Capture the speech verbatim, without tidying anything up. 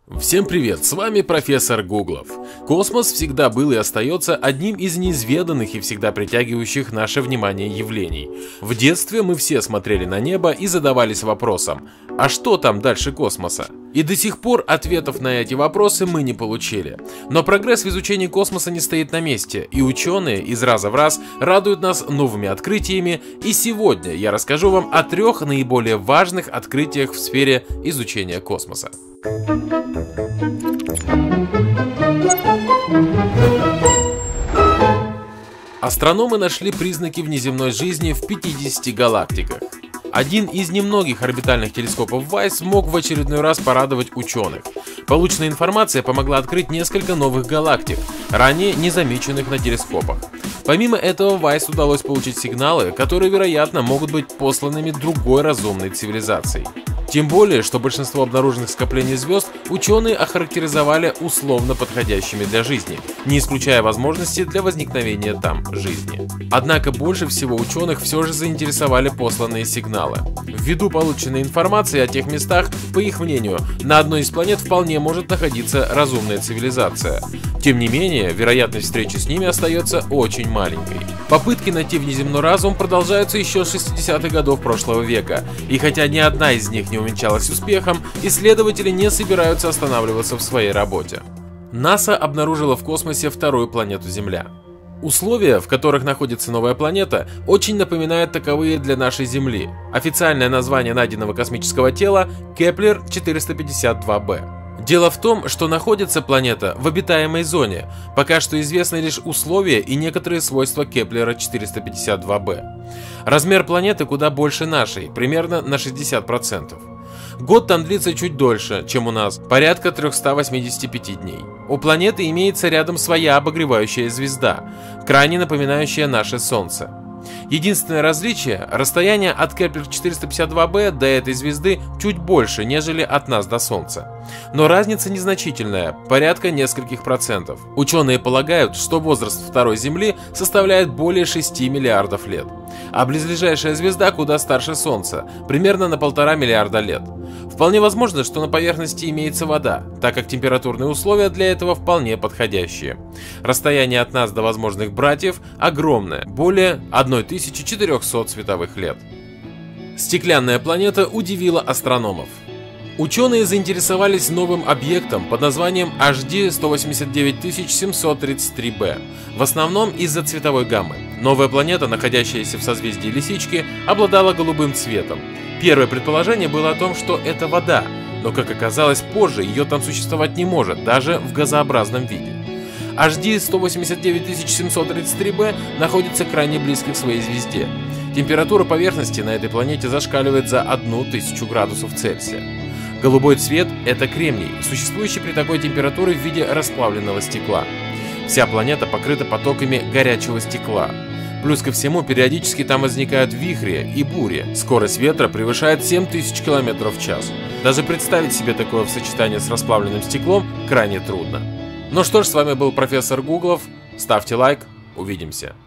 Всем привет, с вами профессор Гуглов. Космос всегда был и остается одним из неизведанных и всегда притягивающих наше внимание явлений. В детстве мы все смотрели на небо и задавались вопросом: а что там дальше космоса? И до сих пор ответов на эти вопросы мы не получили. Но прогресс в изучении космоса не стоит на месте, и ученые из раза в раз радуют нас новыми открытиями, и сегодня я расскажу вам о трех наиболее важных открытиях в сфере изучения космоса. Астрономы нашли признаки внеземной жизни в пятидесяти галактиках. Один из немногих орбитальных телескопов Вайс смог в очередной раз порадовать ученых. Полученная информация помогла открыть несколько новых галактик, ранее не замеченных на телескопах. Помимо этого, Вайс удалось получить сигналы, которые, вероятно, могут быть посланными другой разумной цивилизацией. Тем более, что большинство обнаруженных скоплений звезд ученые охарактеризовали условно подходящими для жизни, не исключая возможности для возникновения там жизни. Однако больше всего ученых все же заинтересовали посланные сигналы. Ввиду полученной информации о тех местах, по их мнению, на одной из планет вполне может находиться разумная цивилизация. Тем не менее, вероятность встречи с ними остается очень маленькой. Попытки найти внеземной разум продолжаются еще с шестидесятых годов прошлого века, и хотя ни одна из них не увенчалась успехом, исследователи не собираются останавливаться в своей работе. НАСА обнаружила в космосе вторую планету Земля. Условия, в которых находится новая планета, очень напоминают таковые для нашей Земли. Официальное название найденного космического тела – Кеплер четыреста пятьдесят два бэ. Дело в том, что находится планета в обитаемой зоне, пока что известны лишь условия и некоторые свойства Кеплера четыреста пятьдесят два бэ. Размер планеты куда больше нашей, примерно на шестьдесят процентов. Год там длится чуть дольше, чем у нас, порядка трёхсот восьмидесяти пяти дней. У планеты имеется рядом своя обогревающая звезда, крайне напоминающая наше Солнце. Единственное различие – расстояние от Кеплер четыреста пятьдесят два бэ до этой звезды чуть больше, нежели от нас до Солнца. Но разница незначительная, порядка нескольких процентов. Ученые полагают, что возраст второй Земли составляет более шести миллиардов лет, а близлежащая звезда куда старше Солнца, примерно на полтора миллиарда лет. Вполне возможно, что на поверхности имеется вода, так как температурные условия для этого вполне подходящие. Расстояние от нас до возможных братьев огромное, более тысячи четырёхсот световых лет. Стеклянная планета удивила астрономов. Ученые заинтересовались новым объектом под названием эйч ди сто восемьдесят девять тысяч семьсот тридцать три бэ, в основном из-за цветовой гаммы. Новая планета, находящаяся в созвездии Лисички, обладала голубым цветом. Первое предположение было о том, что это вода, но, как оказалось позже, ее там существовать не может, даже в газообразном виде. эйч ди сто восемьдесят девять тысяч семьсот тридцать три бэ находится крайне близко к своей звезде. Температура поверхности на этой планете зашкаливает за одну тысячу градусов Цельсия. Голубой цвет – это кремний, существующий при такой температуре в виде расплавленного стекла. Вся планета покрыта потоками горячего стекла. Плюс ко всему, периодически там возникают вихри и бури. Скорость ветра превышает семь тысяч километров в час. Даже представить себе такое в сочетании с расплавленным стеклом крайне трудно. Ну что ж, с вами был профессор Гуглов. Ставьте лайк, увидимся.